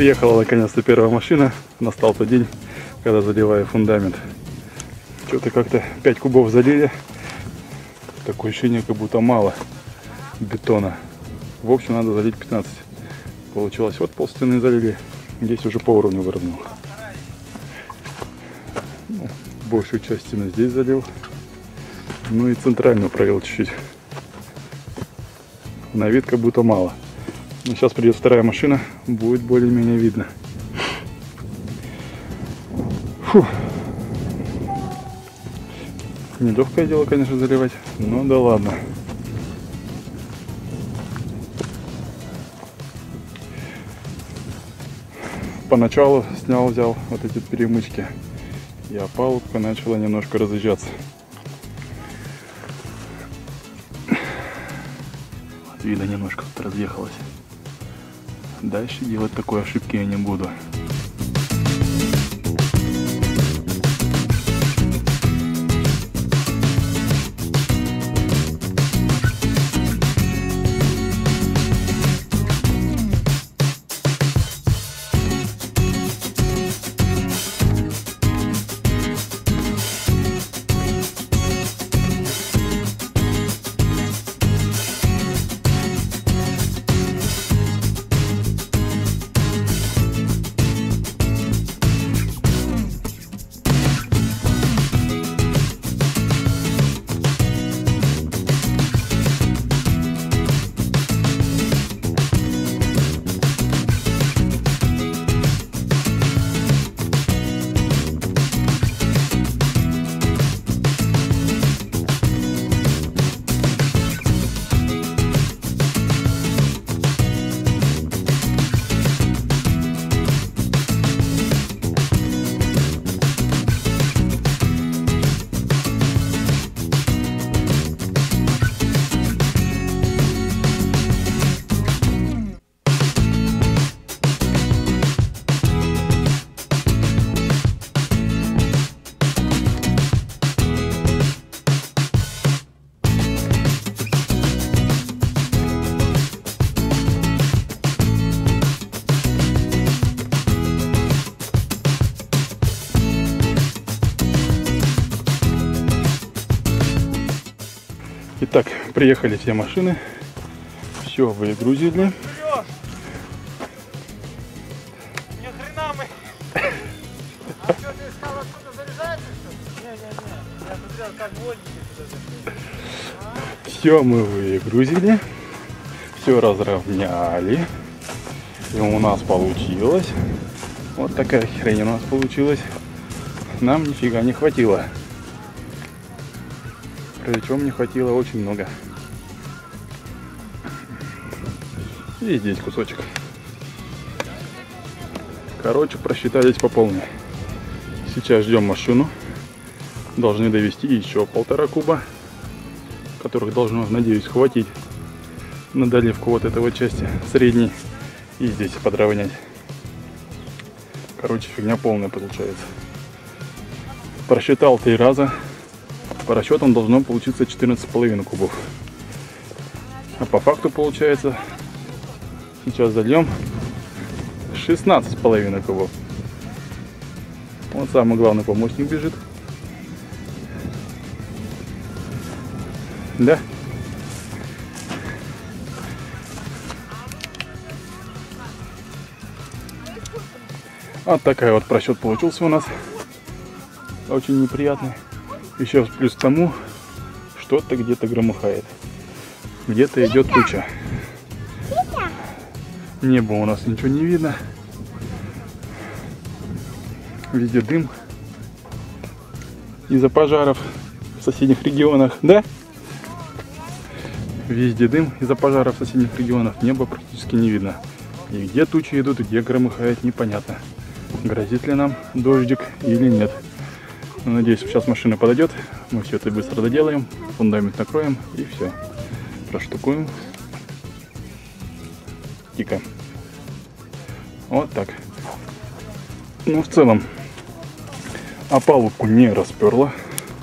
Приехала наконец-то первая машина. Настал тот день, когда заливаю фундамент. Что-то как-то 5 кубов залили. Такое ощущение, как будто мало бетона. В общем, надо залить 15. Получилось, вот полстены залили. Здесь уже по уровню выровнял. Ну, большую часть стены здесь залил. Ну и центральную провел чуть-чуть. На вид как будто мало. Но сейчас придет вторая машина, будет более-менее видно. Фу. Нелегкое дело, конечно, заливать, но да ладно. Поначалу взял вот эти перемычки, и опалубка начала немножко разъезжаться. Вот видно, немножко тут разъехалась. Дальше делать такой ошибки я не буду. Итак, приехали все машины, все выгрузили. Ни хрена мы. А что, ты искал, откуда заряжается, что ли? Не. Я смотрел, как водники туда зашли. Все мы выгрузили, все разровняли. И у нас получилось. Вот такая хрень у нас получилась. Нам нифига не хватило. Причем не хватило очень много. И здесь кусочек. Короче, просчитались по полной. Сейчас ждем машину. Должны довести еще 1,5 куба, которых должно, надеюсь, хватить на доливку вот этой вот части средней. И здесь подровнять. Короче, фигня полная получается. Просчитал 3 раза. По расчетам должно получиться 14,5 кубов. А по факту получается, сейчас зальем 16,5 кубов. Вот самый главный помощник бежит. Да? Вот такая вот просчет получился у нас. Очень неприятный. Еще плюс к тому, что-то где-то громыхает. Где-то идет туча. Небо у нас ничего не видно. Везде дым. Из-за пожаров в соседних регионах. Да? Везде дым из-за пожаров в соседних регионах. Небо практически не видно. И где тучи идут, и где громыхает, непонятно. Грозит ли нам дождик или нет. Но, надеюсь, сейчас машина подойдет. Мы все это быстро доделаем. Фундамент накроем и все. Проштукуем. Тика. Вот так. Ну, в целом, опалубку не расперло.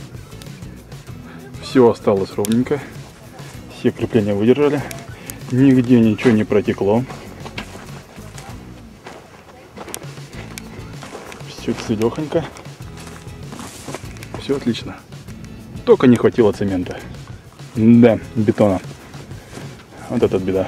Все осталось ровненько. Все крепления выдержали. Нигде ничего не протекло. Фиксы легонько. Все отлично. Только не хватило цемента. Да, бетона. Вот это беда.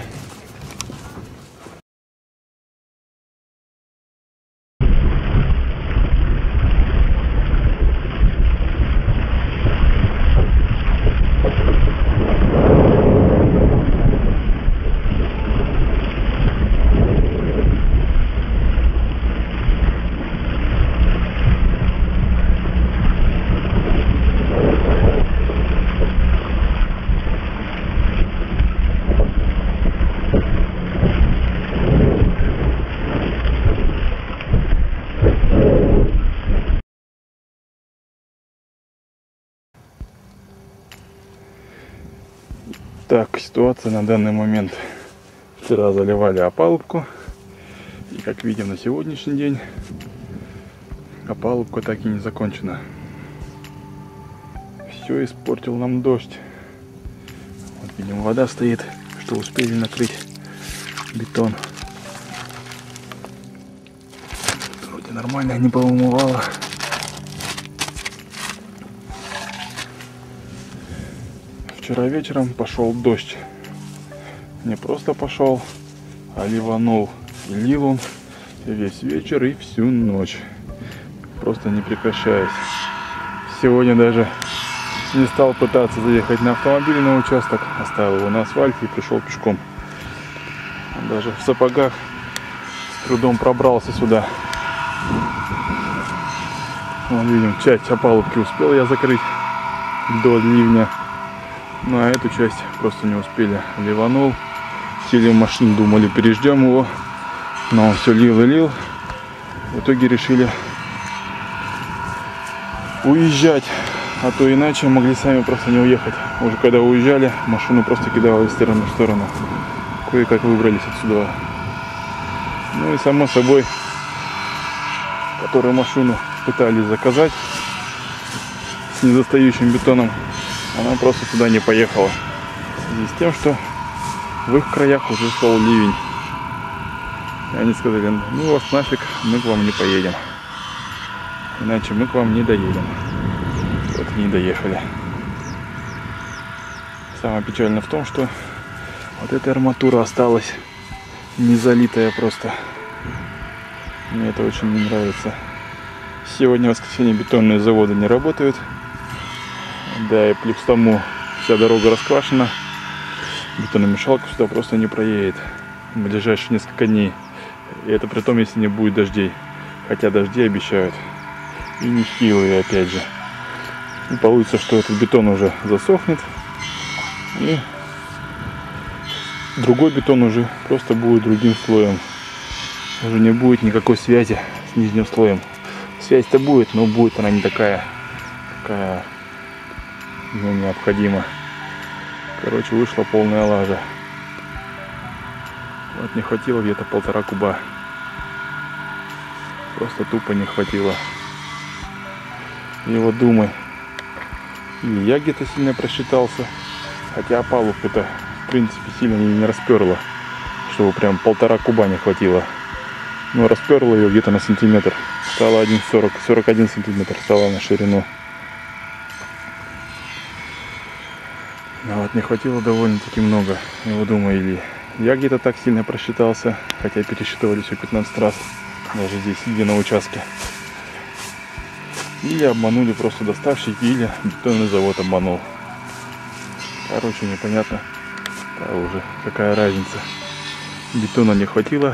Так, ситуация на данный момент. Вчера заливали опалубку. И как видим на сегодняшний день, опалубка так и не закончена. Все испортил нам дождь. Вот видим, вода стоит, что успели накрыть бетон. Вроде нормально, не повымывало. Вчера вечером пошел дождь. Не просто пошел, а ливанул. И лил он весь вечер и всю ночь. Просто не прекращаясь. Сегодня даже не стал пытаться заехать на автомобиле на участок. Оставил его на асфальте и пришел пешком. Даже в сапогах с трудом пробрался сюда. Вон видим, часть опалубки успел я закрыть до ливня. Ну а эту часть просто не успели. Ливанул. Сели в машину, думали, переждем его. Но он все лил и лил. В итоге решили уезжать. А то иначе могли сами просто не уехать. Уже когда уезжали, машину просто кидало из стороны в сторону. Кое-как выбрались отсюда. Ну и само собой, которую машину пытались заказать с недостающим бетоном, она просто туда не поехала. В связи с тем, что в их краях уже шел ливень. И они сказали: ну вас нафиг, мы к вам не поедем. Иначе мы к вам не доедем. Вот и не доехали. Самое печальное в том, что вот эта арматура осталась не залитая просто. Мне это очень не нравится. Сегодня в воскресенье бетонные заводы не работают. Да, и плюс к тому вся дорога расквашена. Бетономешалка сюда просто не проедет в ближайшие несколько дней. И это при том, если не будет дождей. Хотя дожди обещают. И нехилые опять же. И получится, что этот бетон уже засохнет. И другой бетон уже просто будет другим слоем. Уже не будет никакой связи с нижним слоем. Связь-то будет, но будет она не такая, какая необходима. Короче, вышла полная лажа. Вот не хватило где-то 1,5 куба. Просто тупо не хватило. И вот думай, или я где-то сильно просчитался, хотя опалубку-то в принципе сильно не расперла, чтобы прям 1,5 куба не хватило. Но расперла ее где-то на сантиметр. Стало 41 сантиметр стала на ширину. А вот не хватило довольно-таки много. Я думаю, или я где-то так сильно просчитался, хотя пересчитывали все 15 раз, даже здесь, сидя на участке. Или обманули просто доставщики, или бетонный завод обманул. Короче, непонятно. Да уже какая разница. Бетона не хватило.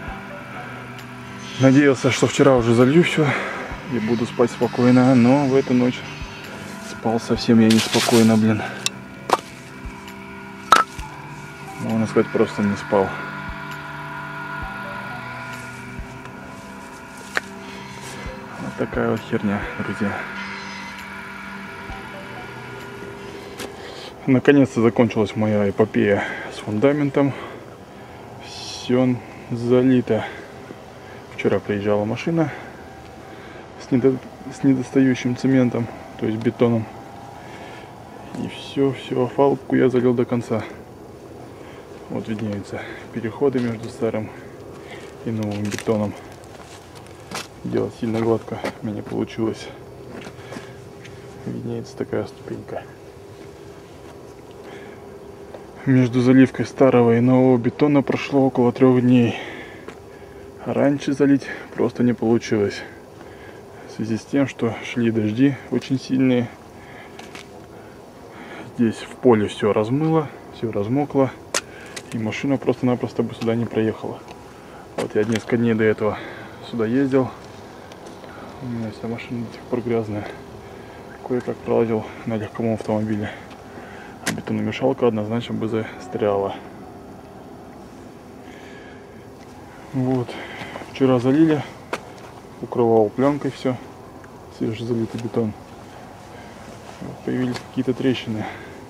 Надеялся, что вчера уже залью все и буду спать спокойно, но в эту ночь спал совсем я неспокойно, блин. Можно сказать, просто не спал. Вот такая вот херня, друзья. Наконец-то закончилась моя эпопея с фундаментом. Все залито. Вчера приезжала машина с недостающим цементом, то есть бетоном. И все, опалубку я залил до конца. Вот виднеются переходы между старым и новым бетоном. делать сильно гладко у меня не получилось. Виднеется такая ступенька. Между заливкой старого и нового бетона прошло около 3 дней. А раньше залить просто не получилось. В связи с тем, что шли дожди очень сильные. Здесь в поле все размыло, все размокло. И машина просто-напросто бы сюда не проехала. Вот я несколько дней до этого сюда ездил. У меня вся машина до сих пор грязная. Кое-как пролазил на легком автомобиле. А бетономешалка однозначно бы застряла. Вот. Вчера залили. Укрывал пленкой все. Свежезалитый бетон. Вот появились какие-то трещины.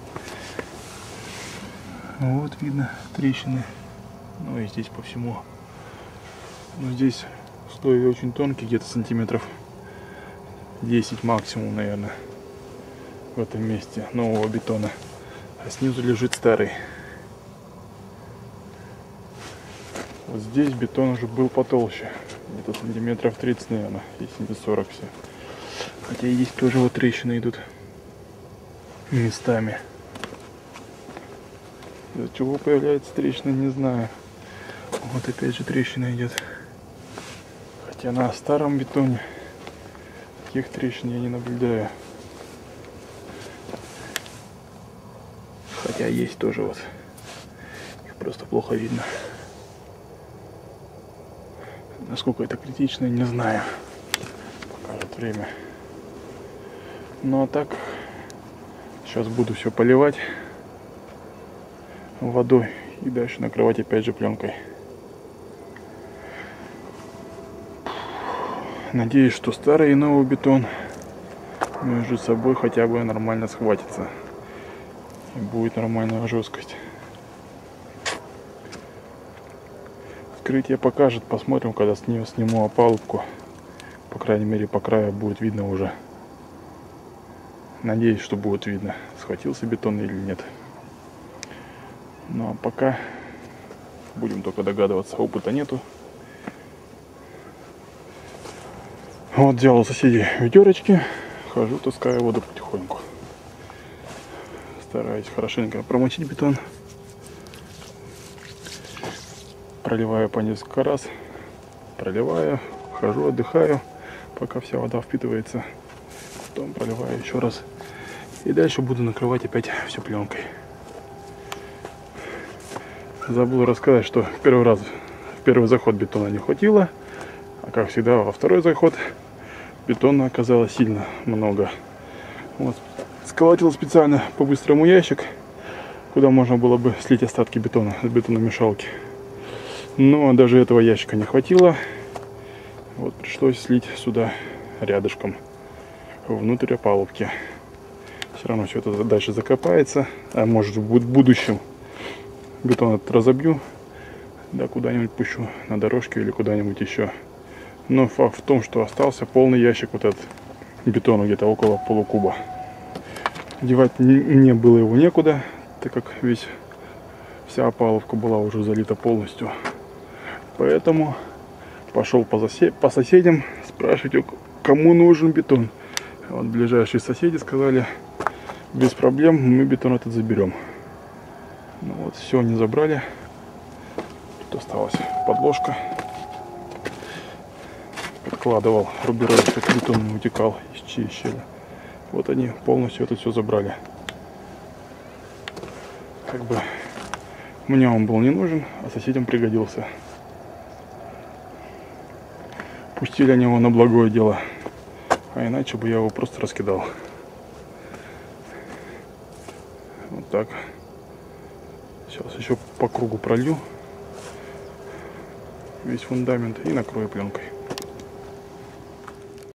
Вот видно трещины. Ну и здесь по всему. Но здесь слой очень тонкий, где-то сантиметров 10 максимум, наверное, в этом месте нового бетона. А снизу лежит старый. Вот здесь бетон уже был потолще. Где-то сантиметров 30, наверное, если не 40 все. Хотя и здесь тоже вот трещины идут местами. Из-за чего появляется трещина, не знаю. Вот опять же трещина идет. Хотя на старом бетоне таких трещин я не наблюдаю. Хотя есть тоже вот. Их просто плохо видно. Насколько это критично, не знаю. Покажет время. Ну а так, сейчас буду все поливать водой и дальше накрывать опять же пленкой. Надеюсь, что старый и новый бетон между собой хотя бы нормально схватится. И будет нормальная жесткость. Вскрытие покажет, посмотрим, когда сниму опалубку. По крайней мере, по краю будет видно уже. Надеюсь, что будет видно, схватился бетон или нет. Ну а пока будем только догадываться, опыта нету. Вот взял у соседей ведерочки, хожу, таскаю воду потихоньку. Стараюсь хорошенько промочить бетон. Проливаю по несколько раз. Проливаю, хожу, отдыхаю, пока вся вода впитывается. Потом проливаю еще раз. И дальше буду накрывать опять все пленкой. Забыл рассказать, что в первый заход бетона не хватило. А как всегда, во второй заход бетона оказалось сильно много. Вот. Сколотил специально по-быстрому ящик, куда можно было бы слить остатки бетона с бетономешалки. Но даже этого ящика не хватило. Вот пришлось слить сюда рядышком, внутрь опалубки. Все равно все это дальше закопается. А может в будущем бетон этот разобью, да куда-нибудь пущу на дорожке или куда-нибудь еще. Но факт в том, что остался полный ящик вот этот бетона, где-то около полукуба. Девать мне было его некуда, так как вся опалубка была уже залита полностью. Поэтому пошел по соседям спрашивать, кому нужен бетон. Вот ближайшие соседи сказали, без проблем, мы бетон этот заберем. Ну вот, все они забрали. Тут осталась подложка. Подкладывал рубероид, как бетон не утекал из щели. Вот они полностью это все забрали. Как бы мне он был не нужен, а соседям пригодился. Пустили они его на благое дело, а иначе бы я его просто раскидал. Вот так. Сейчас еще по кругу пролью весь фундамент и накрою пленкой.